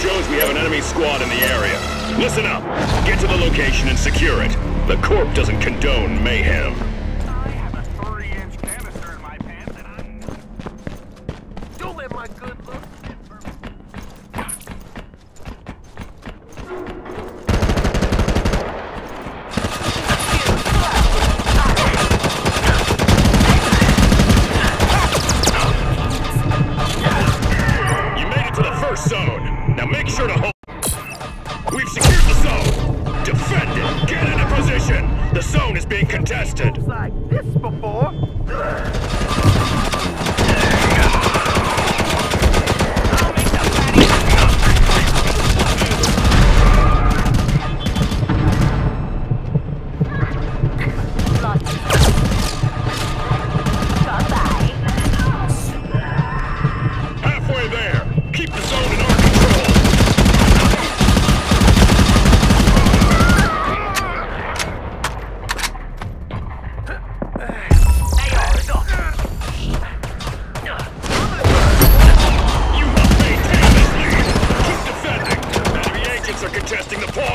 shows we have an enemy squad in the area. Listen up. Get to the location and secure it. The Corp doesn't condone mayhem. I have a 3-inch canister in my pants and I'm... Don't let my good looks... Zone. Now make sure to hold. We've secured the zone. Defend it. Get into position. The zone is being contested. Like this before. Halfway there. Keep the zone in our control. You must maintain this lead. Keep defending. Enemy agents are contesting the point.